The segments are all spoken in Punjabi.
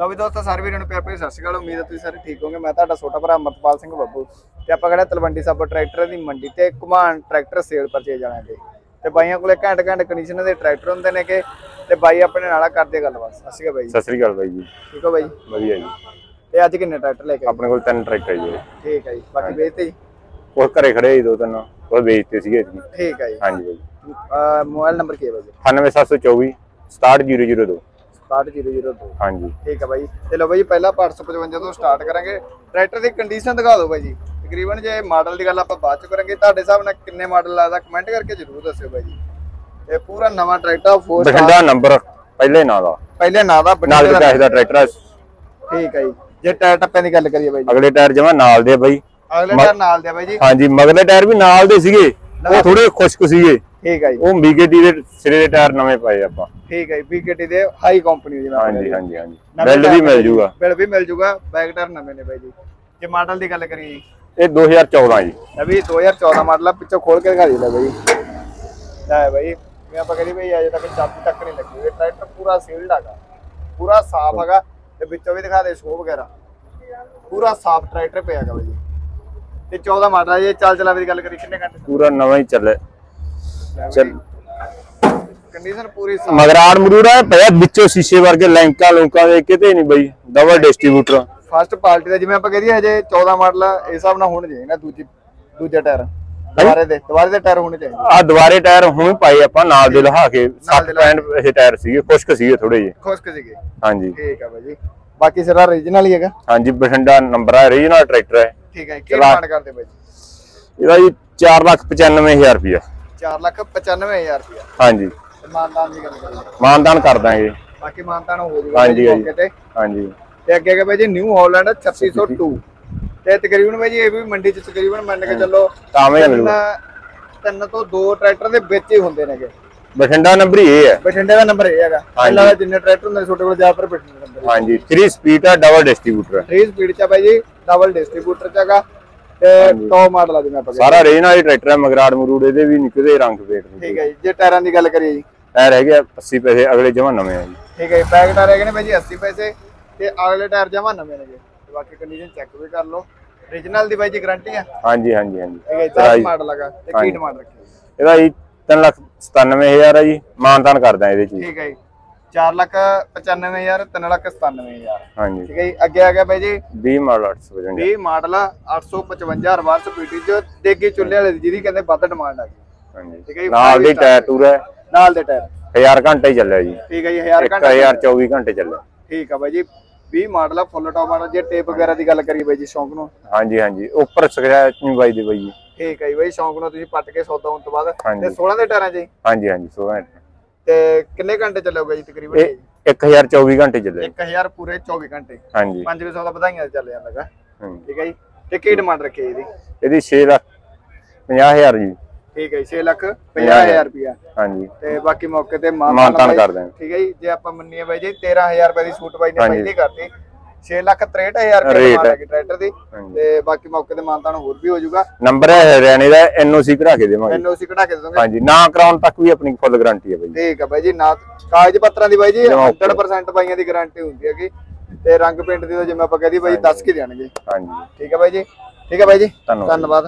ਲਓ ਵੀ ਦੋਸਤੋ ਸਾਰੇ ਵੀਰਾਂ ਨੂੰ ਪਿਆਰ ਭਰੀ ਸਤਿ ਸ਼੍ਰੀ ਅਕਾਲ। ਉਮੀਦ ਹੈ ਤੁਸੀਂ ਸਾਰੇ ਠੀਕ ਹੋਗੇ। ਮੈਂ ਤੁਹਾਡਾ ਛੋਟਾ ਭਰਾ ਅਮਰਪਾਲ ਸਿੰਘ ਬੱਬੂ ਤੇ ਆਪਾਂ ਖੜੇ ਤਲਵੰਡੀ ਸਾਬੋ ਟਰੈਕਟਰ ਦੀ ਮੰਡੀ ਤੇ ਘੁਮਾਣ ਟਰੈਕਟਰ ਸੇਲ ਪਰਚੇਜ ਜਾਣਾ ਤੇ ਬਾਈਆਂ ਕੋਲੇ ਘੈਂਟ ਕੰਡੀਸ਼ਨ ਦੇ ਟਰੈਕਟਰ ਹੁੰਦੇ ਨੇ ਕਿ ਤੇ ਬਾਈ ਆਪਣੇ ਨਾਲ ਕਰਦੇ ਗੱਲਬਾਤ। ਸਤਿ ਸ਼੍ਰੀ ਅਕਾਲ ਬਾਈ। ਸਤਿ ਸ਼੍ਰੀ ਅਕਾਲ ਬਾਈ ਜੀ। ਠੀਕ ਹੋ ਬਾਈ? ਵਧੀਆ ਜੀ। ਤੇ ਅੱਜ ਕਿੰਨੇ ਟਰੈਕਟਰ ਲੈ ਕੇ ਆਪਣੇ ਕੋਲ 3 ਟਰੈਕਟਰ ਜੀ। ਠੀਕ ਹੈ ਜੀ। ਬਾਕੀ ਵੇਚਤੇ ਜੀ? ਉਹ ਘਰੇ ਖੜੇ ਜੀ 2-3 ਉਹ ਵੇਚਤੇ ਸੀਗੇ ਜੀ। ਠੀਕ ਹੈ ਜੀ। ਹਾਂਜੀ ਬਾਈ। ਮੋਬਾਈਲ ਨੰਬਰ ਕੀ ਹੈ ਬਾਈ? 98724 67002 67002। ਹਾਂਜੀ ਠੀਕ ਹੈ ਬਾਈ। ਤੇ ਲਓ ਬਾਈ ਪਹਿਲਾਂ 855 ਤੋਂ ਸਟਾਰਟ ਕਰਾਂਗੇ। ਟਰੈਕਟਰ ਦੀ ਕੰਡੀਸ਼ਨ ਦਿਖਾ ਦਿਓ ਬਾਈ ਜੀ। ਤਕਰੀਬਨ ਜੇ ਮਾਡਲ ਦੀ ਗੱਲ ਆਪਾਂ ਬਾਅਦ ਚ ਕਰਾਂਗੇ। ਤੁਹਾਡੇ ਹਿਸਾਬ ਨਾਲ ਕਿੰਨੇ ਮਾਡਲ ਲੱਗਦਾ ਕਮੈਂਟ ਕਰਕੇ ਜ਼ਰੂਰ ਦੱਸਿਓ ਬਾਈ ਜੀ। ਇਹ ਪੂਰਾ ਨਵਾਂ ਟਰੈਕਟਰ ਬਠਿੰਡਾ ਨੰਬਰ ਪਹਿਲੇ ਨਾਂ ਦਾ ਨਾਲ ਦਾ ਟਰੈਕਟਰ। ਠੀਕ ਹੈ ਜੀ। ਜੇ ਟਾਇਰ ਟੱਪਿਆਂ ਦੀ ਗੱਲ ਕਰੀਏ ਬਾਈ ਜੀ, ਅਗਲੇ ਟਾਇਰ ਜਮਾ ਨਾਲ ਦੇ ਬਾਈ। ਅਗਲੇ ਟਾਇਰ ਨਾਲ ਦੇ ਬਾਈ ਜੀ। ਹਾਂਜੀ ਮਗਲੇ ਟਾਇਰ ਵੀ ਨਾਲ ਦੇ ਸੀਗੇ, ਉਹ ਥੋੜੇ ਖੁਸ਼ਕ ਸੀਗੇ। ਠੀਕ ਹੈ ਜੀ। ਉਹ BKT ਦੇ ਸਿਰੇ ਦੇ ਟਾਇਰ ਨਵੇਂ ਪਾਏ ਆਪਾਂ। ਠੀਕ ਹੈ ਜੀ। BKT ਦੇ ਹਾਈ ਕੰਪਨੀ ਦੇ। ਹਾਂਜੀ ਹਾਂਜੀ ਹਾਂਜੀ। ਬਿੱਲ ਵੀ ਮਿਲ ਜੂਗਾ। ਬਿੱਲ ਵੀ ਮਿਲ ਜੂਗਾ। ਬੈਕ ਟਾਇਰ ਨਵੇਂ ਨੇ ਬਾਈ ਜੀ। ਜੇ ਮਾਡਲ ਦੀ ਗੱਲ ਕਰੀਏ ਜੀ, ਇਹ 2014 ਜੀ। ਅਭੀ 2014 ਮਾਡਲ ਆ। ਪਿੱਛੋਂ ਖੋਲ ਕੇ ਦਿਖਾ ਦਿੰਦਾ ਬਾਈ। ਲੈ ਬਾਈ ਮੈਂ ਆਪਾਂ ਕਹਿੰਦੇ ਬਾਈ ਅਜੇ ਤੱਕ ਚਾਬੀ ਤੱਕ ਨਹੀਂ ਲੱਗੀ। ਇਹ ਟਰੈਕਟਰ ਪੂਰਾ ਸੀਲਡ ਹੈਗਾ, ਪੂਰਾ ਸਾਫ਼ ਹੈਗਾ ਤੇ ਵਿੱਚੋਂ ਵੀ ਦਿਖਾ ਦੇ ਸ਼ੋ ਵਗੈਰਾ। ਪੂਰਾ ਸਾਫ਼ ਟਰੈਕਟਰ ਪਿਆ ਹੈਗਾ ਬਾਈ। ਤੇ 14 ਮਾਡਲ ਜੇ ਚੱਲ ਚਲਾਵੇ ਦੀ ਗੱਲ ਕਰੀ ਕਿੰਨੇ ਘੰਟੇ? ਪੂਰਾ ਨਵਾਂ ਹੀ ਚੱਲੇ। ਚੱਲ ਕੰਡੀਸ਼ਨ ਪੂਰੀ ਸਾਫ਼। ਮਗਰਾੜ ਮਰੂੜਾ ਪਿਆ ਵਿੱਚੋਂ ਸ਼ੀਸ਼ੇ ਵਰਗੇ ਲੈਂਕਾਂ ਲੂਕਾਂ ਦੇ ਕਿਤੇ ਨਹੀਂ ਬਾਈ। ਡਬਲ ਡਿਸਟ੍ਰੀਬਿਊਟਰ ਫਸਟ ਪਾਰਟੀ ਦਾ। ਜਿਵੇਂ ਆਪਾਂ ਕਹਦੇ ਹਜੇ 14 ਮਾਡਲ ਇਸ ਹਿਸਾਬ ਨਾਲ ਹੋਣੇ ਚਾਹੀਦੇ ਨਾ। ਦੂਜੇ ਟਾਇਰ ਦੁਬਾਰੇ ਦੇ ਟਾਇਰ ਹੋਣੇ ਚਾਹੀਦੇ ਆ। ਦੁਬਾਰੇ ਟਾਇਰ ਹੁਣ ਪਾਏ ਆਪਾਂ ਨਾਲ ਦੇ ਲਹਾ ਕੇ। 7.5 ਇਹ ਟਾਇਰ ਸੀਗੇ, ਖੁਸ਼ਕ ਸੀਗੇ ਥੋੜੇ ਜਿਹੇ। ਖੁਸ਼ਕ ਸੀਗੇ। ਹਾਂਜੀ ਠੀਕ ਆ ਬਾਈ ਜੀ। ਬਾਕੀ ਸਾਰਾ ਰੀਜਨਲ ਹੀ ਹੈਗਾ। ਹਾਂਜੀ ਬਠਿੰਡਾ ਨੰਬਰ ਹੈ, ਰੀਜਨਲ ਟਰੈਕਟਰ ਹੈ। ਠੀਕ ਹੈ। ਕੀ ਡਿਮਾਂਡ ਕਰਦੇ ਬਾਈ ਜੀ? ਇਹਦਾ ਜੀ 4,95,000 ਰੁਪਇਆ। 4,95,000 ਰੁਪਇਆ। ਹਾਂਜੀ। ਮਾਨਦਾਨ ਦੀ ਗੱਲ ਕਰੀਏ? ਮਾਨਦਾਨ ਕਰ ਦਾਂਗੇ। ਬਾਕੀ ਮਾਨਦਾਨ ਹੋ ਜਾਊਗਾ ਹਾਂਜੀ ਮੌਕੇ ਤੇ। ਹਾਂਜੀ। ਤੇ ਅੱਗੇ ਹੈਗਾ ਬਾਈ ਜੀ ਨਿਊ ਹਾਲੈਂਡ 3602 ਤੇ ਤਕਰੀਬਨ ਬਾਈ ਜੀ ਇਹ ਵੀ ਮੰਡੀ ਚ ਤਕਰੀਬਨ ਮੰਨ ਕੇ ਚੱਲੋ 3 ਤੋਂ 2 ਟਰੈਕਟਰ ਦੇ ਵਿੱਚ ਹੀ ਹੁੰਦੇ ਨੇਗੇ। ਬਠਿੰਡਾ ਨੰਬਰ ਹੀ ਇਹ ਹੈ। ਬਠਿੰਡੇ ਦਾ ਨੰਬਰ ਇਹ ਹੈਗਾ। ਪਹਿਲਾਂ ਦਾ ਜਿੰਨੇ ਟਰੈਕਟਰ ਹੁੰਦੇ ਛੋਟੇ ਕੋਲ ਜ਼ਿਆਦਾਤਰ ਬਠਿੰਡੇ ਨੰਬਰ। ਹਾਂਜੀ 3 ਸਪੀਡ ਆ, ਡਬਲ ਡਿਸਟ੍ਰੀਬਿਊਟਰ ਹੈ। 3 ਸਪੀਡ ਚ ਆ ਬਾਈ ਜੀ, ਡਬਲ ਡਿਸਟ੍ਰੀਬਿਊਟਰ ਚ ਹੈਗਾ ਤੇ ਟੌਪ ਮਾਡਲ ਆ ਜਿਵੇਂ ਆਪਾਂ ਸਾਰਾ ਰੀਜਨਲ ਵਾਲੀ ਟਰੈਕਟਰ ਹੈ। ਮਗਰਾੜ ਮਰੂੜੇ ਦੇ ਵੀ ਨਿਕਦੇ ਰੰਗ ਪੇਟ। ਠੀਕ ਹੈ ਜੀ। ਜੇ ਟਾਇਰਾਂ ਦੀ ਗੱਲ ਕਰੀਏ ਜੀ, ਟਾਇਰ ਹੈਗੇ 80 ਪੈਸੇ, ਅਗਲੇ ਜਮਾ ਨਵੇਂ ਆ ਜੀ। ਠੀਕ ਹੈ ਜੀ। ਬੈਕ ਟਾਇਰ ਹੈਗੇ ਨੇ ਬਾਈ ਜੀ 80 ਪੈਸੇ ਤੇ ਅਗਲੇ ਟਾਇਰ ਜਮਾ ਨਵੇਂ ਨੇ ਜੀ। ਬਾਕੀ ਕੰਡੀਸ਼ਨ ਚੈੱਕ ਵੀ ਕਰ ਲਓ। ਓਰੀਜਨਲ ਦੀ ਬਾਈ ਜੀ ਗਾਰੰਟੀ ਆ। ਹਾਂਜੀ ਹਾਂਜੀ ਹਾਂਜੀ। ਠੀਕ ਹੈ। 10 ਮਾਡਲ ਹੈਗਾ ਤੇ ਕੀ ਡਿਮਾਂਡ ਰੱਖੀ ਇਹਦਾ ਜੀ 3,97,000 ਹੈ ਜੀ। ਮਾਨਦਾਨ ਕਰਦਾ ਇਹਦੇ ਚ। ਠੀਕ ਹੈ ਜੀ। 4,95,000 3,97,000। ਹਾਂਜੀ। ਠੀਕ ਹੈ ਜੀ। ਅੱਗੇ ਆ ਗਿਆ ਬਾਈ ਜੀ 20 ਮਾਡਲ 855। 20 ਮਾਡਲ 855 ਰਿਵਰਸ ਪੀਟੀ ਚ ਦੇਗੀ ਚੁੱਲ੍ਹੇ ਵਾਲੇ ਜਿਹਦੀ ਕਹਿੰਦੇ ਵੱਧ ਡਿਮਾਂਡ ਆ ਗਈ। ਹਾਂਜੀ। ਠੀਕ ਹੈ ਜੀ। ਨਾਲ ਦੀ ਟਾਇਰ ਟੂਰ ਹੈ। ਨਾਲ ਦੇ ਟਾਇਰ 1000 ਘੰਟੇ ਹੀ ਚੱਲਿਆ ਜੀ। ਠੀਕ ਹੈ ਜੀ। 1000 ਘੰਟੇ 1024 ਘੰਟੇ ਚੱਲਿਆ। ਠੀਕ ਆ ਬਾਈ ਜੀ। 20 ਮਾਡਲ ਆ ਫੁੱਲ ਟੌਪ ਮਾਡਲ। ਜੇ ਟੇਪ ਵਗੈਰਾ ਦੀ ਗੱਲ ਕਰੀਏ ਬਾਈ ਜੀ ਸ਼ੌਂਕ ਨੂੰ? ਹਾਂਜੀ ਹਾਂਜੀ। ਉੱਪਰ ਸਕ੍ਰੈਚ ਨਹੀਂ ਵੱਜਦੀ ਬਾਈ ਜੀ। ਠੀਕ ਹੈ ਜੀ ਬਾਈ। ਸ਼ੌਂਕ ਨੂੰ ਤੁਸੀਂ ਪੱਟ ਕੇ ਸੌਦਾ ਹੋਣ ਤੋਂ ਬਾਅਦ ਤੇ 16 ਦੇ ਟਾਇਰਾਂ ਜੀ। ਹਾਂਜੀ ਹਾਂਜੀ 16 ਤੇ ਕਿੰਨੇ ਘੰਟੇ ਚੱਲੇਗਾ ਜੀ ਤਕਰੀਬਨ? 1024 ਘੰਟੇ ਚੱਲੇ। 1000 ਪੂਰੇ 24 ਘੰਟੇ। ਹਾਂਜੀ। 500 ਦਾ ਵਧਾਈਆਂ ਚੱਲ ਜਾਂਦਾਗਾ। ਠੀਕ ਹੈ ਜੀ। ਤੇ ਕੀ ਡਿਮਾਂਡ ਰੱਖੀ ਇਹਦੀ? ਇਹਦੀ 6,50,000 ਜੀ। ਠੀਕ ਹੈ ਜੀ। 6,50,000 ਰੁਪਇਆ। ਹਾਂਜੀ। ਤੇ ਬਾਕੀ ਮੌਕੇ ਤੇ ਮਾਨਤਾਨ ਕਰ ਦਾਂਗੇ। ਠੀਕ ਹੈ ਜੀ। ਜੇ ਆਪਾਂ ਮੰਨੀਏ ਬਾਈ ਜੀ 13,000 ਰੁਪਏ ਦੀ ਛੂਟ ਬਾਈ ਨੇ ਪਹਿਲੀ ਕਰਤੀ। 6,63,000 ਰੁਪਏ ਡਿਮਾਂਡ ਹੈ ਟਰੈਕਟਰ ਦੀ। ਤੇ ਬਾਕੀ ਮੌਕੇ ਤੇ ਮਾਨਤਾਨ ਹੋਰ ਵੀ ਹੋ ਜਾਊਗਾ। ਨੰਬਰ ਹੈ ਹਰਿਆਣੇ ਦਾ। NOC ਕਢਾ ਕੇ ਦੇਵਾਂਗੇ। NOC ਕਢਾ ਕੇ ਦੇ ਦੋਗੇ? ਹਾਂਜੀ। ਨਾ ਕਰਾਉਣ ਤੱਕ ਵੀ ਆਪਣੀ ਫੁੱਲ ਗਾਰੰਟੀ ਹੈ ਬਾਈ। ਠੀਕ ਹੈ ਬਾਈ ਜੀ। ਨਾ ਕਾਗਜ਼ ਪੱਤਰਾਂ ਦੀ ਬਾਈ ਜੀ 100% ਬਾਈਆਂ ਦੀ ਗਾਰੰਟੀ ਹੁੰਦੀ ਹੈਗੀ। ਤੇ ਰੰਗ ਪੇਂਟ ਦੀ ਤਾਂ ਜਿਵੇਂ ਆਪਾਂ ਕਹਦੇ ਬਾਈ ਦੱਸ ਕੇ ਦੇਣਗੇ। ਹਾਂਜੀ। ਠੀਕ ਹੈ ਬਾਈ ਜੀ। ਠੀਕ ਹੈ ਬਾਈ ਜੀ। ਧੰਨਵਾਦ।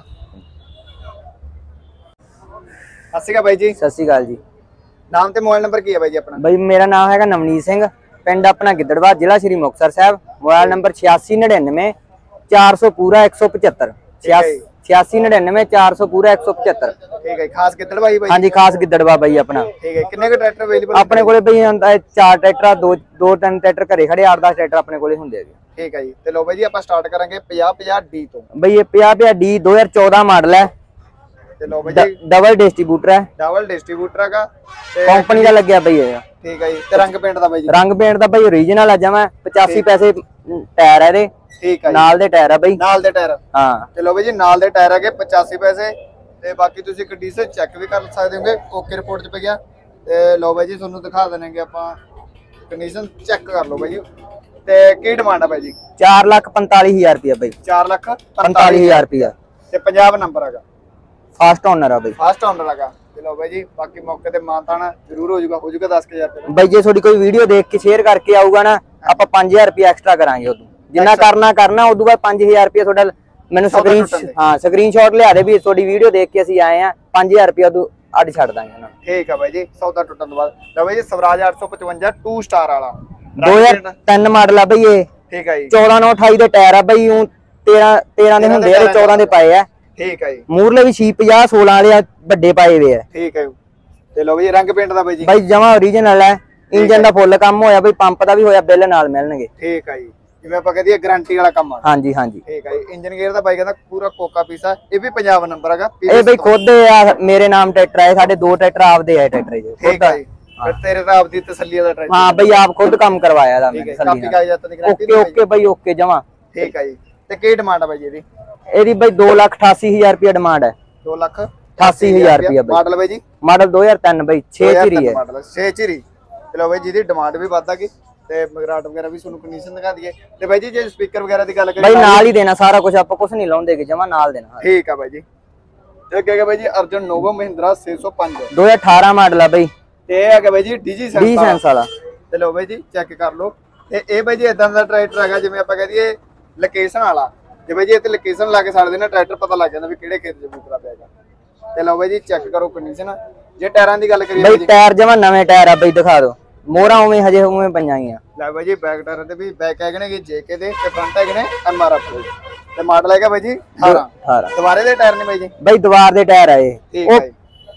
ਸਤਿ ਸ਼੍ਰੀ ਅਕਾਲ ਬਾਈ ਜੀ। ਸਤਿ ਸ਼੍ਰੀ ਅਕਾਲ ਜੀ। ਨਾਮ ਤੇ ਮੋਬਾਈਲ ਨੰਬਰ ਕੀ ਹੈ ਬਾਈ ਜੀ ਆਪਣਾ? ਬਾਈ ਮੇਰਾ ਨਾਮ ਹੈਗਾ ਨਵਨੀਤ ਸਿੰਘ, ਪਿੰਡ ਆਪਣਾ ਗਿੱਦੜਵਾ, ਜ਼ਿਲ੍ਹਾ ਸ਼੍ਰੀ ਮੁਕਤਸਰ ਸਾਹਿਬ। ਮੋਬਾਈਲ ਨੰਬਰ 8699 400 ਪੂਰਾ 175। 8699 400 ਪੂਰਾ 175। ਠੀਕ ਹੈ। ਖਾਸ ਗਿੱਦੜਵਾ ਹੀ ਬਾਈ? ਹਾਂਜੀ ਖਾਸ ਗਿੱਦੜਵਾ ਬਾਈ ਆਪਣਾ। ਠੀਕ ਹੈ। ਕਿੰਨੇ ਕੁ ਟਰੈਕਟਰ ਅਵੇਲੇਬਲ ਆਪਣੇ ਕੋਲੇ ਬਾਈ ਹੁੰਦਾ 4 ਟਰੈਕਟਰ, 2-3 ਟਰੈਕਟਰ ਘਰੇ ਖੜੇ, 8-10 ਟਰੈਕਟਰ ਆਪਣੇ ਕੋਲੇ ਹੁੰਦੇ ਹੈਗੇ। ਠੀਕ ਹੈ ਜੀ। ਤੇ ਲੋ ਬਾਈ ਜੀ ਆਪਾਂ ਸਟਾਰਟ ਕਰਾਂਗੇ 5050D ਤੋਂ। ਬਾਈ ਇਹ 5050D 2014 ਮਾਡਲ ਹੈ। ਤੇ ਲੋ ਬਾਈ ਜੀ ਡਬਲ ਡਿਸਟ੍ਰੀਬਿਊਟਰ ਹੈ। ਡਬਲ ਡਿਸਟ੍ਰੀਬਿਊਟਰ ਹੈਗਾ ਤੇ ਕੰਪਨੀ ਦਾ ਲੱਗਿਆ ਬਾਈ ਇਹ। ਠੀਕ ਹੈ ਜੀ। ਤੇ ਰੰਗ ਪੇਂਟ ਦਾ ਬਾਈ ਜੀ? ਰੰਗ ਪੇਂਟ ਦਾ ਬਾਈ ਓਰੀਜਨਲ ਆ ਜਮਾ। 85 ਪੈਸੇ ਟਾਇਰ ਹੈ ਇਹਦੇ। ਠੀਕ ਹੈ। ਨਾਲ ਦੇ ਟਾਇਰ ਆ ਬਾਈ। ਨਾਲ ਦੇ ਟਾਇਰ? ਹਾਂ। ਚਲੋ ਬਾਈ ਜੀ ਨਾਲ ਦੇ ਟਾਇਰ ਹੈਗੇ 85 ਪੈਸੇ। ਤੇ ਬਾਕੀ ਤੁਸੀਂ ਕੰਡੀਸ਼ਨ ਚੈੱਕ ਵੀ ਕਰ ਸਕਦੇ ਹੋਗੇ। ਓਕੇ ਰਿਪੋਰਟ ਚ ਪੈ ਗਿਆ। ਤੇ ਲੋ ਬਾਈ ਜੀ ਤੁਹਾਨੂੰ ਦਿਖਾ ਦੇਣਗੇ ਆਪਾਂ। ਕੰਡੀਸ਼ਨ ਚੈੱਕ ਕਰ ਲਓ ਬਾਈ ਜੀ। ਤੇ ਕੀ ਡਿਮਾਂਡ ਆ ਬਾਈ ਜੀ? 4,45,000 ਰੁਪਇਆ ਬਾਈ। 4,45,000 45,000 ਰੁਪਇਆ। ਤੇ ਪੰਜਾਬ ਨੰਬਰ ਹੈਗਾ। ਫਾਸਟ ਓਨਰ ਆ ਬਾਈ। ਫਸਟ ਓਨਰ ਹੈਗਾ। ਤੇ ਲਓ ਬਾਈ ਜੀ ਬਾਕੀ ਮੌਕੇ ਤੇ ਮਾਨਤਾਨ ਜ਼ਰੂਰ ਹੋ ਜਾਊਗਾ 10000 ਰੁਪਏ ਬਾਈ ਜੇ ਤੁਹਾਡੀ ਕੋਈ ਵੀਡੀਓ ਦੇਖ ਕੇ ਸ਼ੇਅਰ ਕਰਕੇ ਆਊਗਾ ਨਾ ਆਪਾਂ 5000 ਰੁਪਏ ਐਕਸਟਰਾ ਕਰਾਂਗੇ ਉਦੋਂ ਜਿੰਨਾ ਕਰਨਾ ਉਦੋਂ ਬਾਅਦ 5000 ਰੁਪਏ ਤੁਹਾਡਾ ਮੈਨੂੰ ਸਕਰੀਨਸ਼ਾਟ ਲਿਆ ਦੇ ਵੀ ਤੁਹਾਡੀ ਵੀਡੀਓ ਦੇਖ ਕੇ ਅਸੀਂ ਆਏ ਆ 5000 ਰੁਪਏ ਉਦੋਂ ਅੱਡ ਛੱਡ ਦਾਂਗੇ ਉਹਨਾਂ ਨੂੰ। ਠੀਕ ਆ ਬਾਈ ਜੀ ਸੌਦਾ ਟੁੱਟਣ ਤੋਂ ਬਾਅਦ ਲਓ ਬਾਈ ਜੀ ਸਵਰਾਜ 855 2 ਸਟਾਰ ਵਾਲਾ 2003 ਮਾਡਲ ਆ ਬਈ ਇਹ। ਠੀਕ ਆ ਜੀ 14/9/28 ਦੇ ਟਾਇਰ ਆ ਬਈ ਉਹ 13 ਦੇ ਹੁੰਦੇ ਆ ਤੇ 14 ਦੇ ਪਾਏ ਆ। ਠੀਕ ਆ ਜੀ ਮੂਰਲੇ ਵੀ 650 16 ਵਾਲੇ ਆ ਵੱਡੇ ਪਾਏ ਵੇ ਆ। ਠੀਕ ਹੈ ਤੇ ਲਓ ਬਈ ਰੰਗ ਪੇਂਟ ਦਾ ਬਾਈ ਜੀ ਬਾਈ ਜਮਾ ਓਰੀਜਨਲ ਹੈ ਇੰਜਨ ਦਾ ਫੁੱਲ ਕੰਮ ਹੋਇਆ ਬਈ ਪੰਪ ਦਾ ਵੀ ਹੋਇਆ ਬਿੱਲ ਨਾਲ ਮਿਲਣਗੇ। ਠੀਕ ਆ ਜੀ ਜਿਵੇਂ ਆਪਾਂ ਕਹਦੇ ਗਾਰੰਟੀ ਵਾਲਾ ਕੰਮ ਆ। ਹਾਂਜੀ ਹਾਂਜੀ ਠੀਕ ਆ ਜੀ ਇੰਜਨ ਗੇਅਰ ਦਾ ਬਾਈ ਕਹਿੰਦਾ ਪੂਰਾ ਕੋਕਾ ਪੀਸਾ ਇਹ ਵੀ ਪੰਜਾਬ ਨੰਬਰ ਹੈਗਾ ਇਹ ਬਈ ਖੁਦ ਆ ਮੇਰੇ ਨਾਮ ਟਰੈਕਟਰ ਹੈ ਸਾਡੇ 2 ਟਰੈਕਟਰ ਆਪਦੇ ਆ ਟਰੈਕਟਰ ਜੀ। ਠੀਕ ਆ ਜੀ ਫਿਰ ਤੇਰੇ ਤਾਂ ਆਪਦੀ ਤਸੱਲੀ ਦਾ ਟਰੈਕਟਰ ਹਾਂ ਬਈ ਆਪ ਖੁਦ ਕੰਮ ਕਰਵਾਇਆ ਦਾ ਮੈਂ ਕਾਪੀ ਕਾਗਜ਼ਾਤ ਦੀ ਗਾਰੰਟੀ ਓਕੇ ਬਈ ਓਕੇ ਜਮਾ। ਠੀਕ ਆ ਜੀ ਤੇ ਕੀ ਡਿਮਾਂਡ ਆ ਬਾਈ ਜੀ ਇਹਦੀ ਬਈ 2,88,000 ਰੁਪਏ ਡਿਮਾਂਡ ਹੈ। 2,88,000 ਰੁਪਏ ਮਾਡਲ ਬਾਈ ਜੀ ਮਾਡਲ 2003 ਬਈ 6 ਚਿਰੀ ਹੈ ਮਾਡਲ 6 ਚਿਰੀ ਚਲੋ ਬਾਈ ਜਿਹਦੀ ਡਿਮਾਂਡ ਵੀ ਵੱਧ ਆ ਗਈ ਤੇ ਮਗਰਾਟ ਵਗੈਰਾ ਵੀ ਤੁਹਾਨੂੰ ਕੰਡੀਸ਼ਨ ਦਿਖਾ ਦਈਏ ਤੇ ਬਾਈ ਜੀ ਜੇ ਸਪੀਕਰ ਵਗੈਰਾ ਦੀ ਗੱਲ ਕਰੀਏ ਬਾਈ ਨਾਲ ਹੀ ਦੇਣਾ ਸਾਰਾ ਕੁਝ ਆਪਾਂ ਕੁਝ ਨਹੀਂ ਲਾਉਂਦੇ ਕਿ ਜਮਾ ਨਾਲ ਦੇਣਾ। ਠੀਕ ਆ ਬਾਈ ਜੀ ਤੇ ਅੱਗੇ ਹੈਗਾ ਬਾਈ ਜੀ ਅਰਜਨ ਨੋਵਾ ਮਹਿੰਦਰਾ 605 2018 ਮਾਡਲ ਆ ਬਾਈ ਤੇ ਇਹ ਹੈਗਾ ਬਾਈ ਜੀ ਡੀ ਸੈਂਸ ਵਾਲਾ। ਤੇ ਲਓ ਬਾਈ ਜੀ ਚੈੱਕ ਕਰ ਲਓ ਤੇ ਇਹ ਬਾਈ ਜੀ ਇਦਾਂ ਦਾ ਟਰੈਕਟਰ ਹੈਗਾ ਜਿਵੇਂ ਆਪਾਂ ਕਹਿ ਦਈਏ ਲੋਕੇਸ਼ਨ ਵਾਲਾ ਜੇ ਬਾਈ ਜੀ ਇੱਥੇ ਲੋਕੇਸ਼ਨ ਲਾ ਕੇ ਛੱਡਦੇ ਨਾ ਟਰੈਕਟਰ ਪਤਾ ਲੱਗ ਜਾਂਦਾ ਵੀ ਕਿਹੜੇ ਖੇਤ 'ਚ ਬੂਤਰਾ ਪਿਆਗਾ। ਤੇ ਲਓ ਬਾਈ ਜੀ ਚੈੱਕ ਕਰੋ ਕੰਡੀਸ਼ਨ ਜੇ ਟਾਇਰਾਂ ਦੀ ਗੱਲ ਕਰੀਏ ਬਾਈ ਟਾਇਰ ਜਮਾ ਨਵੇਂ ਟਾਇਰ ਆ ਬਾਈ ਦਿਖਾ ਦਿਓ ਮੋਹਰਾਂ ਉਵੇਂ ਹਜੇ ਉਵੇਂ ਪਈਆਂ ਆ। ਲੈ ਬਾਈ ਜੀ ਬੈਕ ਟਾਇਰ ਤੇ ਵੀ ਬੈਕ ਹੈਗੇ ਨੇ ਜੇਕੇ ਦੇ ਤੇ ਫਰੰਟ ਹੈਗੇ ਨੇ MRF ਦੇ ਤੇ ਮਾਡਲ ਹੈਗਾ ਬਾਈ ਜੀ 18 ਦੁਬਾਰੇ ਦੇ ਟਾਇਰ ਨੇ ਬਾਈ ਜੀ ਬਾਈ ਦੁਬਾਰ ਦੇ ਟਾਇਰ ਆ ਇਹ। ਠੀਕ ਹੈ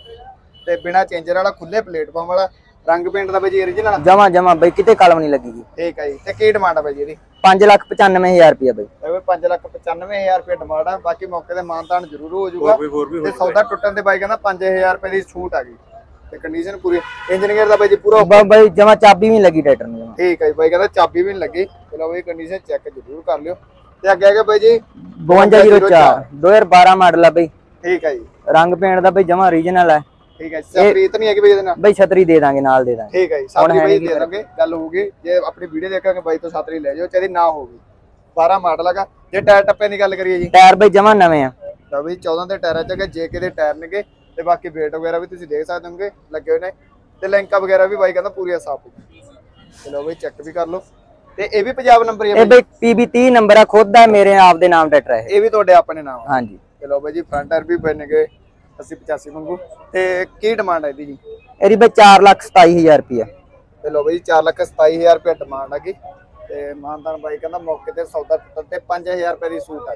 ਤੇ ਬਿਨਾ ਚੇਂਜਰ ਵਾਲਾ ਖੁੱਲੇ ਪਲੇਟਫਾਰਮ ਵਾਲਾ ਰੰਗ ਪੇਂਟ ਦਾ ਬਾਈ ਜੀ origignal ਜਮਾ ਬਾਈ ਕਿਤੇ ਕਲਮ ਨਹੀਂ ਲੱਗੀਗੀ। ਠੀਕ ਹੈ ਜੀ ਤੇ ਕੀ ਡਿਮਾਂਡ ਆ ਬਾਈ ਜੀ ਇਹਦੀ 5,95,000 ਰੁਪਏ ਬਾਈ। ਇਹ 5,95,000 ਰੁਪਏ ਡਿਮਾਂਡ ਆ ਬਾਕੀ ਮੌਕੇ ਤੇ ਮਾਨਤਾਨ ਜ਼ਰੂਰ ਹੋ ਜਾਊਗਾ ਤੇ ਸੌਦਾ ਟੁੱਟਣ ਦੇ ਬਾਈ ਕਹਿੰਦਾ 5,000 ਰੁਪਏ ਦੀ ਛੂਟ ਆ ਗਈ ਤੇ ਕੰਡੀਸ਼ਨ ਪੂਰੀ ਇੰਜਨ ਗੇਅਰ ਦਾ ਬਾਈ ਜੀ ਪੂਰਾ ਬਾਈ ਜਮਾ ਚਾਬੀ ਵੀ ਨਹੀਂ ਲੱਗੀ ਟਰੈਕਟਰ ਨੂੰ। ਠੀਕ ਹੈ ਬਾਈ ਕਹਿੰਦਾ ਚਾਬੀ ਵੀ ਨਹੀਂ ਲੱਗੀ ਚਲੋ ਬਾਈ ਕੰਡੀਸ਼ਨ ਚੈੱਕ ਜ਼ਰੂਰ ਕਰ ਲਿਓ ਤੇ ਅੱਗੇ ਹੈਗਾ ਬਾਈ ਜੀ 5204 2012 ਮਾਡਲ ਆ ਬਾਈ। ਠੀਕ ਹੈ ਜੀ ਰੰਗ ਪੇਂਟ ਦਾ ਬਾਈ ਜਮਾ ਓਰੀਜਨਲ ਹੈ। ਠੀਕ ਹੈ ਛਤਰੀ ਤਾਂ ਨਹੀਂ ਹੈਗੀ ਬਾਈ ਇਹਦੇ ਨਾਲ ਬਾਈ ਛਤਰੀ ਦੇ ਦਾਂਗੇ ਨਾਲ ਦੇ ਦਾਂਗੇ। ਠੀਕ ਹੈ ਜੀ ਛਤਰੀ ਬਾਈ ਦੇ ਦਾਂਗੇ ਗੱਲ ਹੋਊਗੀ ਜੇ ਆਪਣੀ ਵੀਡੀਓ ਦੇਖਾਂਗੇ ਬਾਈ ਤੋਂ ਛਤਰੀ ਲੈ ਜਾਓ ਚਾਹੇ ਨਾ ਹੋਵੇ 12 ਮਾਡਲ ਹੈਗਾ। ਜੇ ਟਾਇਰ ਟੱਪੇ ਦੀ ਗੱਲ ਕਰੀਏ ਜੀ ਟਾਇਰ ਬਾਈ ਜਮਾ ਨਵੇਂ ਆ ਤਾਂ ਬਈ 14 ਦੇ ਟਾਇਰਾਂ ਚ ਜੇਕੇ ਦੇ ਟਾਇਰ ਨੇਗੇ ਤੇ ਬਾਕੀ ਵੇਟ ਵਗੈਰਾ ਵੀ ਤੁਸੀਂ ਦੇਖ ਸਕਦੇ ਹੋਗੇ ਲੱਗੇ ਹੋਏ ਨੇ ਤੇ ਲਿੰਕਾਂ ਵਗੈਰਾ ਵੀ ਬਾਈ ਕਹਿੰਦਾ ਪੂਰੀਆਂ ਸਾਫ ਹੋ। ਚਲੋ ਬਈ ਚੈੱਕ ਵੀ ਕਰ ਲਓ ਤੇ ਇਹ ਵੀ ਪੰਜਾਬ ਨੰਬਰ ਹੀ ਹੈ ਇਹ ਬਈ PB 30 ਨੰਬਰ ਆ ਖੁਦ ਦਾ ਮੇਰੇ ਆਪ ਦੇ ਨਾਮ ਟਰੈਕਟਰ ਹੈ ਇਹ ਵੀ ਤੁਹਾਡੇ ਆਪਣੇ ਨਾਮ ਹਾਂਜੀ। ਚਲੋ ਬਾਈ ਜੀ ਫਰੰਟ ਟਾਇਰ ਵੀ ਬਣਨਗੇ 80-85 ਵਾਂਗੂ ਤੇ ਕੀ ਡਿਮਾਂਡ ਹੈ ਇਹਦੀ ਜੀ ਇਹਦੀ ਬਈ 4,27,000 ਰੁਪਏ। ਤੇ ਲੋ ਬਾਈ 4,27,000 ਰੁਪਏ ਡਿਮਾਂਡ ਹੈਗੀ ਤੇ ਮਾਨਤਾਨ ਬਾਈ ਕਹਿੰਦਾ ਮੌਕੇ ਤੇ ਸੌਦਾ ਟੁੱਟਣ ਤੇ 5,000 ਰੁਪਏ ਦੀ ਸੂਟ ਆ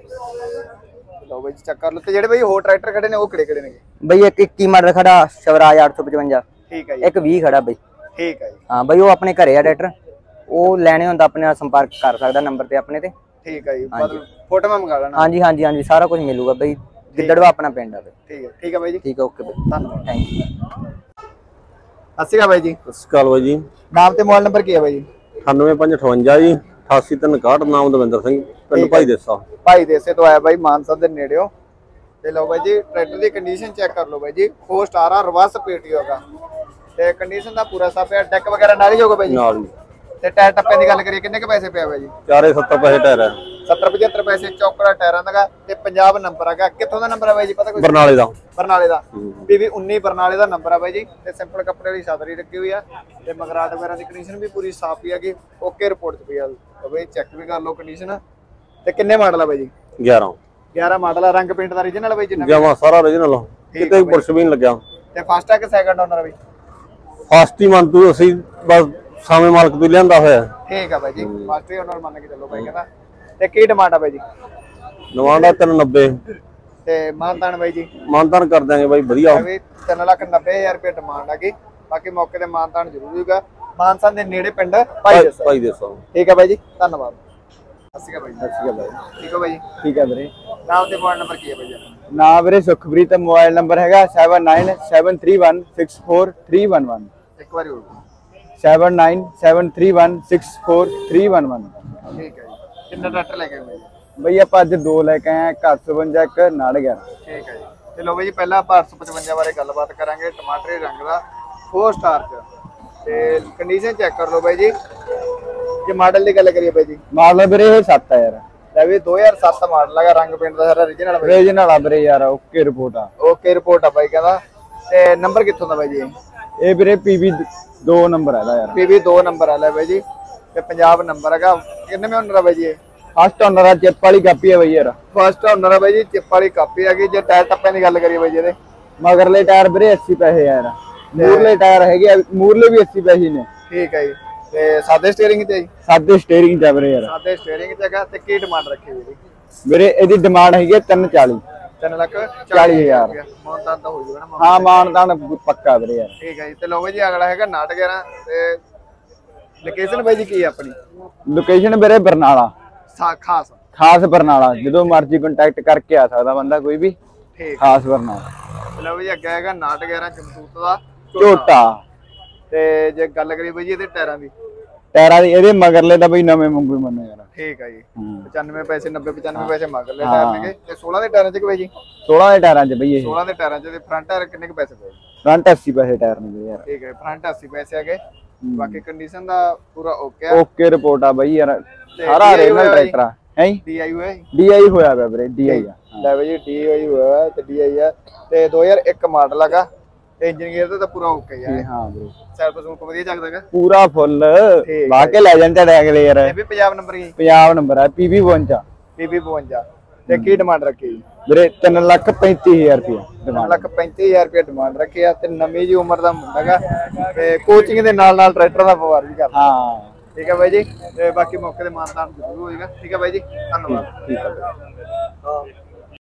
ਗਈ। ਲੋ ਬਾਈ ਚੈੱਕ ਕਰ ਲਓ ਤੇ ਜਿਹੜੇ ਬਾਈ ਹੋਰ ਟਰੈਕਟਰ ਖੜੇ ਨੇ ਉਹ ਕਿਹੜੇ ਨੇਗੇ ਬਈ ਇੱਕ 21 ਮਾਡਲ ਖੜਾ ਸਵਰਾਜ 855। ਠੀਕ ਹੈ ਜੀ ਇੱਕ 20 ਖੜਾ ਬਈ। ਠੀਕ ਹੈ ਜੀ ਹਾਂ ਬਈ ਉਹ ਆਪਣੇ ਘਰੇ ਆ ਟਰੈਕਟਰ ਉਹ ਲੈਣੇ ਹੁੰਦਾ ਆਪਣੇ ਨਾਲ ਸੰਪਰਕ ਕਰ ਸਕਦਾ ਨੰਬਰ ਤੇ ਆਪਣੇ ਤੇ। ਠੀਕ ਹੈ ਜੀ ਮਤਲਬ ਫੋਟੋ ਮੈਂ ਮੰਗਾ ਲੈਣਾ। ਹਾਂਜੀ ਸਾਰਾ ਕੁਝ ਮਿਲੂਗਾ ਬਈ ਗਿੱਦੜਵਾ ਆਪਣਾ ਪਿੰਡ ਆ ਬਈ। ਠੀਕ ਹੈ ਬਾਈ ਜੀ ਠੀਕ ਹੈ ਓਕੇ ਬਈ ਧੰਨਵਾਦ ਥੈਂਕ ਯੂ। ਸਤਿ ਸ਼੍ਰੀ ਅਕਾਲ ਬਾਈ ਜੀ। ਸਤਿ ਸ਼੍ਰੀ ਅਕਾਲ ਬਾਈ ਜੀ। ਨਾਮ ਤੇ ਮੋਬਾਈਲ ਨੰਬਰ ਕੀ ਹੈ ਬਾਈ ਜੀ 98558 ਜੀ 8861 ਨਾਮ ਦਵਿੰਦਰ ਸਿੰਘ ਪਿੰਡ ਭਾਈ ਦੇਸਾ। ਭਾਈ ਦੇਸੇ ਤੋਂ ਆਇਆ ਬਾਈ ਮਾਨਸਾ ਦੇ ਨੇੜਿਓ ਤੇ ਲਓ ਬਾਈ ਜੀ ਟਰੈਕਟਰ ਦੀ ਕੰਡੀਸ਼ਨ ਚੈੱਕ ਕਰ ਲਓ ਬਾਈ ਜੀ 4 ਸਟਾਰ ਆ ਰਿਵਰਸ ਪੀਟੀ ਹੋਗਾ ਤੇ ਕੰਡੀਸ਼ਨ ਦਾ ਪੂਰਾ ਸਾਫ ਹੈ ਡੈਕ ਵਗੈਰਾ ਨਾਲ ਹੀ ਹੋਗਾ ਬਾਈ ਜੀ ਨਾਲ ਹੀ ਤੇ ਟਾਇਰ ਟੱਪੇ ਦੀ ਗੱਲ ਕਰੀਏ ਕਿੰਨੇ ਕ ਪੈਸੇ ਪਿਆ ਬਾਈ ਜੀ 470 ਪੈਸੇ ਟਾਇਰ ਹੈ 70-75 ਪੈਸੇ ਚੌਕੜਾ ਟਾਇਰਾਂ ਦਾ ਤੇ ਪੰਜਾਬ ਨੰਬਰ ਹੈਗਾ ਕਿੱਥੋਂ ਦਾ ਨੰਬਰ ਹੈ ਬਾਈ ਜੀ ਪਤਾ ਕੋਈ ਬਰਨਾਲੇ ਦਾ ਬਰਨਾਲੇ ਦਾ PB 19 ਬਰਨਾਲੇ ਦਾ ਨੰਬਰ ਹੈ ਬਾਈ ਜੀ ਤੇ ਸਿੰਪਲ ਕੱਪੜੇ ਵਾਲੀ ਛਤਰੀ ਰੱਖੀ ਹੋਈ ਆ ਤੇ ਮਗਰਾਟ ਵਗੈਰਾ ਦੀ ਕੰਡੀਸ਼ਨ ਵੀ ਪੂਰੀ ਸਾਫ ਹੀ ਹੈਗੀ ਓਕੇ ਰਿਪੋਰਟ ਚ ਪਈ ਆ ਬਾਈ ਚੈੱਕ ਵੀ ਕਰ ਲਓ ਕੰਡੀਸ਼ਨ ਤੇ ਕਿੰਨੇ ਮਾਡਲ ਆ ਬਾਈ ਜੀ 11 ਮਾਡਲ ਆ ਰੰਗ ਪੇਂਟ ਦਾ origignal ਬਾਈ ਜੀ ਜਮਾ ਸਾਰਾ origignal ਕਿਤੇ ਬੁਰਸ਼ ਵੀ ਨਹੀਂ ਲੱਗਿਆ ਤੇ ਫਸਟ ਆ ਕਿ ਸੈਕੰਡ ਓਨਰ ਆ ਬਾਈ ਫਸਟ ਹੀ ਮੰਨ ਤੂੰ ਅਸੀਂ ਬਸ ਸਾਵੇਂ ਮਾਲਕ ਤੋਂ ਲਿਆਂਦਾ ਹੋਇਆ। ਠੀਕ ਆ ਬਾਈ ਜੀ ਫਸਟ ਹੀ ਓਨਰ ਮੰਨ ਕੇ ਚੱਲੋ ਬਾਈ ਕਹਿੰਦਾ ਤੇ ਕੀ ਡਿਮਾਂਡ ਆ ਬਾਈ ਜੀ ਡਿਮਾਂਡ ਆ 390 ਤੇ ਮਾਨਤਾਨ ਬਾਈ ਜੀ ਮਾਨਤਾਨ ਕਰ ਦਾਂਗੇ ਬਾਈ ਵਧੀਆ 3,90,000 ਰੁਪਏ ਡਿਮਾਂਡ ਹੈਗੀ ਬਾਕੀ ਮੌਕੇ ਤੇ ਮਾਨਤਾਨ ਜ਼ਰੂਰ ਹੋਊਗਾ ਮਾਨਸਾ ਦੇ ਨੇੜੇ ਪਿੰਡ ਭਾਈ ਦੇਸਾ। ਠੀਕ ਹੈ ਬਾਈ ਜੀ ਧੰਨਵਾਦ। ਸਤਿ ਸ਼੍ਰੀ ਅਕਾਲ ਬਾਈ। ਸਤਿ ਸ਼੍ਰੀ ਅਕਾਲ ਬਾਈ। ਠੀਕ ਹੋ ਬਾਈ ਠੀਕ ਹੈ ਵੀਰੇ। ਨਾਮ ਤੇ ਮੋਬਾਈਲ ਨੰਬਰ ਕੀ ਹੈ ਬਾਈ ਜੀ ਨਾਮ ਵੀਰੇ ਸੁਖਪ੍ਰੀਤ ਮੋਬਾਈਲ ਨੰਬਰ ਹੈਗਾ 7973164311 ਇੱਕ ਵਾਰੀ ਹੋਰ 7973164311 ਠੀਕ ਹੈ ਜੀ ਕਿੰਨਾ ਟਰੈਕਟਰ ਲੈ ਕੇ ਆਏ ਬਾਈ ਜੀ ਬਈ ਆਪਾਂ ਅੱਜ ਦੋ ਲੈ ਕੇ ਆਏ 155 ਇੱਕ 911। ਠੀਕ ਹੈ ਜੀ ਤੇ ਲੋ ਬਾਈ ਜੀ ਪਹਿਲਾਂ ਆਪਾਂ 855 ਬਾਰੇ ਗੱਲਬਾਤ ਕਰਾਂਗੇ ਟਮਾਟਰੀ ਰੰਗ ਦਾ 4 ਸਟਾਰ ਚ ਤੇ ਕੰਡੀਸ਼ਨ ਚੈੱਕ ਕਰ ਲਓ ਬਾਈ ਜੀ ਜੇ ਮਾਡਲ ਦੀ ਗੱਲ ਕਰੀਏ ਬਾਈ ਜੀ ਮਾਡਲ ਵੀਰੇ ਇਹ 7 ਆ ਯਾਰ ਲੈ ਵੀ 2007 ਮਾਡਲ ਹੈਗਾ ਰੰਗ ਪੇਂਟ ਦਾ ਸਾਰਾ origignal ਬਾਈ origignal ਆ ਵੀਰੇ ਯਾਰ ਓਕੇ ਰਿਪੋਰਟ ਆ ਓਕੇ ਰਿਪੋਰਟ ਆ ਬਾਈ ਕਹਿੰਦਾ ਤੇ ਨੰਬਰ ਕਿੱਥੋਂ ਦਾ ਬਾਈ ਜੀ? ਇਹ ਵੀਰੇ PB 2 ਨੰਬਰ ਹੈਗਾ ਯਾਰ। PB 2 ਨੰਬਰ ਆ ਲੈ ਬਾਈ ਜੀ, ਤੇ ਪੰਜਾਬ ਨੰਬਰ ਹੈਗਾ। ਕਿੰਨੇ ਮੈਂ ਓਨਰ ਆ ਬਾਈ ਜੀ ਇਹ? ਫਸਟ ਓਨਰ ਆ, ਚਿੱਪ ਵਾਲੀ ਕਾਪੀ ਆ ਬਈ ਯਾਰ। ਫਸਟ ਓਨਰ ਆ ਬਾਈ ਜੀ, ਚਿੱਪ ਵਾਲੀ ਕਾਪੀ ਹੈਗੀ। ਜੇ ਟਾਇਰ ਟੱਪਿਆਂ ਦੀ ਗੱਲ ਕਰੀਏ ਬਾਈ ਜੀ ਇਹਦੇ, ਮਗਰਲੇ ਟਾਇਰ ਵੀਰੇ 80 ਪੈਸੇ ਯਾਰ। ਮੂਰਲੇ ਟਾਇਰ ਹੈਗੇ ਆ, ਮੂਰਲੇ ਵੀ 80 ਪੈਸੇ ਨੇ। ਠੀਕ ਹੈ ਜੀ। ਤੇ ਸਾਦੇ ਸਟੀਅਰਿੰਗ ਤੇ ਜੀ? ਸਾਦੇ ਸਟੀਅਰਿੰਗ ਤੇ ਵੀਰੇ ਯਾਰ। ਸਾਦੇ ਸਟੀਅਰਿੰਗ ਤੇ ਹੈਗਾ। ਤੇ ਕੀ ਡਿਮਾਂਡ ਰੱਖੀ ਵੀਰੇ? ਵੀਰੇ ਇਹਦੀ ਡਿਮਾਂਡ ਹੈਗੀ 340। 3,40,000 ਮਾਨਤਾਨ ਤਾਂ ਹੋ ਜੂਗਾ ਨਾ? ਹਾਂ ਮਾਨਤਾਨ ਪੱਕਾ ਵੀਰੇ ਯਾਰ। ਠੀਕ ਹੈ ਜੀ। ਤੇ ਲਓ ਬਾਈ ਜੀ ਅਗਲਾ ਹੈਗਾ 911 ਤੇ ਲੋਕੇਸ਼ਨ ਬਾਈ ਜੀ ਕੀ ਹੈ ਆਪਣੀ? ਲੋਕੇਸ਼ਨ ਵੀਰੇ ਬਰਨਾਲਾ ਖਾਸ। ਖਾਸ ਬਰਨਾਲਾ, ਜਦੋਂ ਮਰਜ਼ੀ ਕੰਟੈਕਟ ਕਰਕੇ ਆ ਸਕਦਾ ਬੰਦਾ ਕੋਈ ਵੀ। ਠੀਕ। ਖਾਸ ਬਰਨਾਲਾ। ਲਓ ਬਾਈ ਜੀ ਅੱਗੇ ਹੈਗਾ 911 ਜਮਸ਼ੂਤ ਦਾ ਝੋਟਾ। ਤੇ ਜੇ ਗੱਲ ਕਰੀਏ ਬਾਈ ਜੀ ਇਹਦੇ ਟਾਇਰਾਂ ਦੀ? ਟਾਇਰਾਂ ਦੀ ਇਹਦੇ ਮਗਰਲੇ ਤਾਂ ਬਈ ਨਵੇਂ ਮੰਗੂ ਮੰਨੋ ਯਾਰ। ਠੀਕ ਹੈ ਜੀ। 95 ਪੈਸੇ 90-95 ਪੈਸੇ ਮਗਰਲੇ ਟਾਇਰ ਨੇਗੇ। ਤੇ 16 ਦੇ ਟਾਇਰਾਂ ਚ ਕਿ ਬਾਈ ਜੀ? 16 ਦੇ ਟਾਇਰਾਂ 'ਚ ਬਈ ਇਹ। 16 ਦੇ ਟਾਇਰਾਂ ਚ। ਤੇ ਫਰੰਟ ਟਾਇਰ ਕਿੰਨੇ ਕੁ ਪੈਸੇ ਪਏ? ਫਰੰਟ 80 ਪੈਸੇ ਟਾਇਰ ਨੇ ਬਈ ਯਾਰ। ਠੀਕ ਹੈ, ਫਰੰਟ 80 ਪੈਸੇ ਹੈਗੇ। ਬਾਕੀ ਕੰਡੀਸ਼ਨ ਦਾ ਪੂਰਾ ਓਕੇ ਆ। ਓਕੇ ਰਿਪੋਰਟ ਆ ਬਈ ਯਾਰ। ਤੇ ਸਾਰਾ DI ਰੀਜਨਲ ਹੋਇਆ ਟਰੈਕਟਰ ਆ ਹੈ ਜੀ। DI ਹੋਇਆ ਜੀ? DI ਹੋਇਆ ਪਿਆ ਵੀਰੇ, DI ਆ। ਲੈ ਬਾਈ ਜੀ DI ਹੋਇਆ ਤੇ DI ਆ। ਤੇ 2001 ਮਾਡਲ ਹੈਗਾ। ਤੇ ਇੰਜਨ ਗੇਅਰ ਤਾਂ ਪੂਰਾ ਓਕੇ ਆ। ਹਾਂ ਵੀਰੇ ਸਾਈਡ ਤੋਂ ਸੂਕ ਵਧੀਆ ਚੱਕਦਾਗਾ ਪੂਰਾ ਫੁੱਲ। ਠੀਕ ਲਾ ਕੇ ਲੈ ਜਾਂਦੇ ਅਗਲੇ ਯਾਰ। ਇਹ ਵੀ ਪੰਜਾਬ ਨੰਬਰ ਹੀ? ਪੰਜਾਬ ਨੰਬਰ ਆ, PB 52। PB 52। ਤੇ ਕੀ ਡਿਮਾਂਡ ਰੱਖੀ ਜੀ? ਵੀਰੇ 3,35,000 ਰੁਪਏ ਡਿਮਾਂਡ। 3,35,000 ਰੁਪਏ ਡਿਮਾਂਡ ਰੱਖੀ ਆ। ਤੇ ਨਵੀਂ ਜੀ ਉਮਰ ਦਾ ਮੁੰਡਾ ਹੈਗਾ ਤੇ ਕੋਚਿੰਗ ਦੇ ਨਾਲ ਨਾਲ ਟਰੈਕਟਰ ਦਾ ਵਪਾਰ ਵੀ ਕਰਦਾ। ਹਾਂ ਠੀਕ ਹੈ ਬਾਈ ਜੀ। ਤੇ ਬਾਕੀ ਮੌਕੇ ਤੇ ਮਾਨਤਾਨ ਜ਼ਰੂਰ ਹੋਏਗਾ। ਠੀਕ ਹੈ ਬਾਈ ਜੀ, ਧੰਨਵਾਦ। ਠੀਕ ਹੈ।